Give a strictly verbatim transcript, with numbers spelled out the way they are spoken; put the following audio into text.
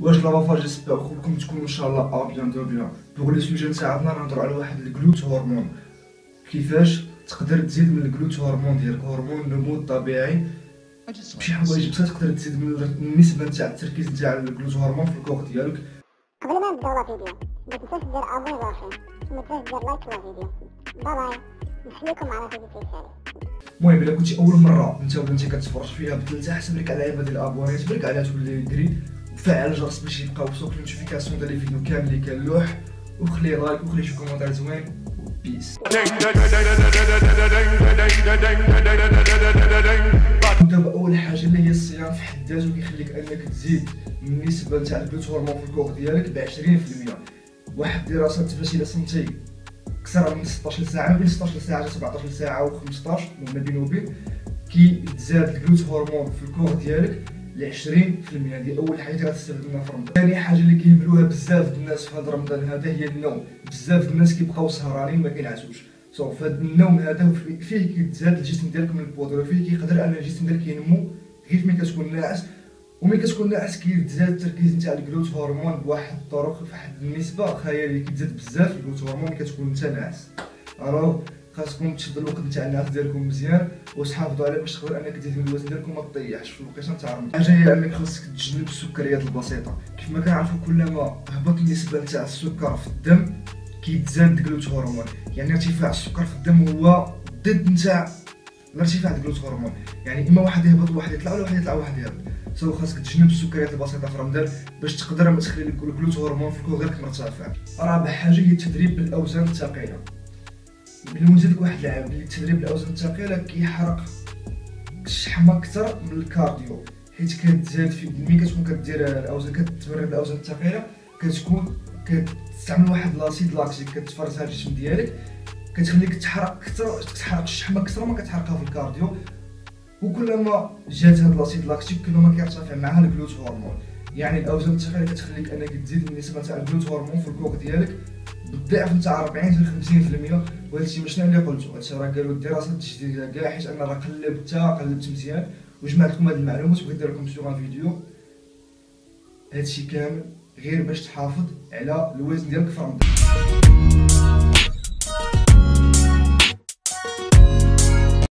واش لافافا جيسبيغ خوكم تكون ان شاء الله ا بيان دو بيان. بوغ لي سوجي نتاعنا نهضروا على واحد الجلوت هرمون، كيفاش تقدر تزيد من الجلوت هرمون ديالك، هرمون النمو الطبيعي. بشي حوايج بسيط تقدر تزيد من النسبه نتاع التركيز نتاع الجلوت هرمون في الكور ديالك. قبل ما نبداو لا فيديو ما تنساش دير ابوني لاشين، وما تنساش دير لايك لا فيديو. باي نخليكم على فيديو تاعي. المهم الا كنتي اول مره انت ولا انت كتفرج فيها بثلاثه حسب لك على عباد الابوني، تبارك عليها تولي ديري وفعل الجرس باش يبقاو يوصلوك النوتيفيكاسيون ديال الفيديو كامل اللي كنلوح، وخلي لايك وخلي شي كومونتير زوين. بيس. نبداو باول حاجه اللي هي الصيام في حد ذاته، كيخليك انك تزيد من النسبه نتاع الجلوت هرمون في الكور ديالك ب عشرين في المية. واحد الدراسه تفاش الا صمتي اكثر من ستطاش ساعه، بين ستطاش ساعه حتى سبعطاش ساعه و خمسطاش ما بين وبين، كيتزاد الجلوت هرمون في الكور ديالك ل عشرين في المية. هذه اول حاجه غتستافد منها في رمضان. ثاني حاجه اللي كيهملوها بزاف الناس في هذا رمضان هذا هي النوم. بزاف الناس كيبقاو سهرانين ما كينعسوش. سو فهاد النوم هذا فيه كيتزاد الجسم ديالك من البودر، فيه كيقدر ان الجسم ديالك ينمو غير ملي كتكون ناعس، وملي كتكون ناعس كيتزاد التركيز نتاع الجلوت هرمون بواحد الطرق، فواحد النسبه خياليه كيتزاد بزاف الجلوت هرمون ملي كتكون انت ناعس. الوغ خاصكم تشدوا الوقت نتاع النعاس ديالكم مزيان وتحافظوا عليه باش تقدر انك تزيد من الوزن ديالكم وما تطيحش في الوقيته نتاع رمضان. الحاجه هي انك خاصك تجنب السكريات البسيطه. كيف ما كنعرفوا كلما هبط النسبه نتاع السكر في الدم كيتزاد الجلوت هرمون، يعني ارتفاع السكر في الدم هو ضد نتاع الارتفاع الجلوت هرمون، يعني اما واحد يهبط وواحد يطلع ولا واحد يطلع وواحد يهبط. سو خاصك تجنب السكريات البسيطه في رمضان باش تقدر ما تخلي الجلوت هرمون في الكور ديالك مرتفع. رابع حاجه هي التدريب بالاوزان الثقيله. بالمناسبة لك واحد العام بلي التدريب بالاوزان الثقيله كيحرق الشحمه اكثر من الكارديو، حيت كتزاد في ملي كتكون كدير الاوزان كتمرن بالاوزان الثقيله كتكون كتستعمل واحد لاسيد لاكتيك كتفرزها الجسم ديالك، كتخليك تحرق اكثر، تحرق الشحمه اكثر ما كتحرقها في الكارديو. وكلما جات هاد لاسيد لاكتيك كلما كيرتفع معها الجلوت هرمون. يعني الاوزان الثقيله كتخليك انك تزيد النسبه تاع الجلوت هرمون في الكور ديالك بالضعف نتاع أربعين حتى خمسين في المية. وهذا الشيء ماشي انا اللي قلتو، هادشي راه قالوا الدراسات الجديده كاع، حيت انا راه قلبت قلبت مزيان وجمعت لكم هاد المعلومات وبغيت ندير لكم سوغ فيديو. هادشي كامل غير باش تحافظ على الوزن ديالك في رمضان.